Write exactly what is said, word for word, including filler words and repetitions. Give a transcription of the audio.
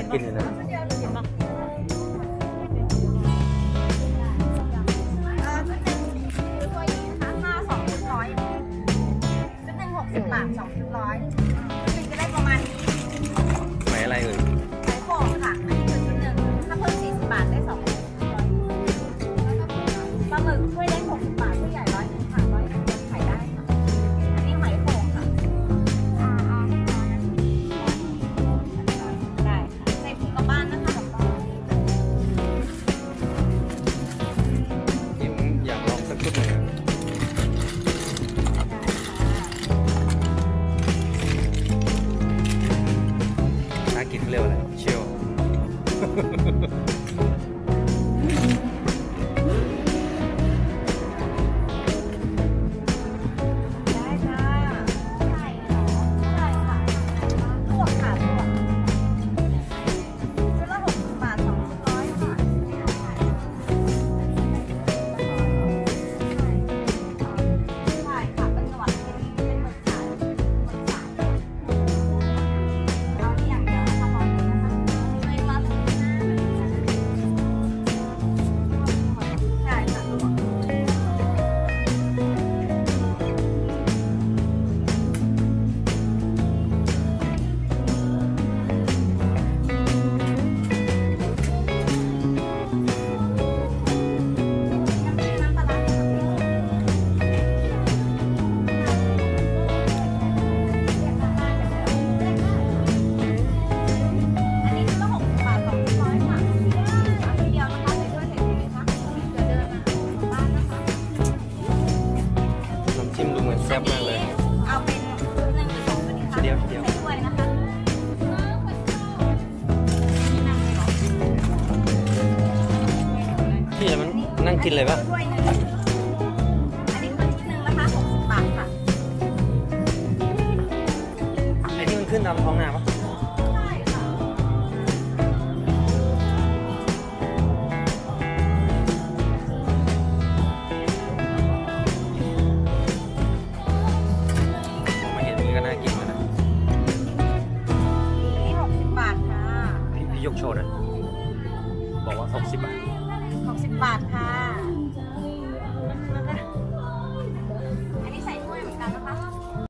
กินเลยนะบาทสองชุดร้อยชุดหนึ่งจะได้ประมาณนี้ไหนอะไรเอ่ยไข่โป่งค่ะอันนี้คือชุดหนึ่งถ้าเพิ่มสี่สิบบาทได้สองปลาหมึกช่วยได้หกสิบบาทผู้ใหญ่ร้อยหนึ่งค่ะร้อยหนึ่งไข่ได้ค่ะอันนี้หอยโข่งค่ะได้ค่ะใส่ถุงกลับบ้านนะคะยิ้มอยากลองสักชุดหนึ่งกินเร็วเลยเชียวได้ค่ะใช่เหรอใช่ค่ะลวกค่ะลวกชุดละหกสิบบาทสองชุดร้อยค่ะใช่ค่ะเป็นหนวดเป็นเป็นหมึกขายหมึกขายเอานี่อย่างเดียวนะคะบอกเลยนะคะไม่มาถึงหน้าใช่ค่ะลวกแซ่บมากเลยเอาเป็นชุดหนึ่งหรือสองชุดดีคะเดียวเดียวใส่ถ้วยนะคะที่อะไรมันนั่งกินเลยปะถ้วยหนึ่งอันนี้คือชุดหนึ่งนะคะหกสิบบาทค่ะไอ้ที่มันขึ้นตามท้องนาปะใช่ค่ะพี่ยกโชว์นะบอกว่าหกสิบบาทหกสิบบาทค่ะ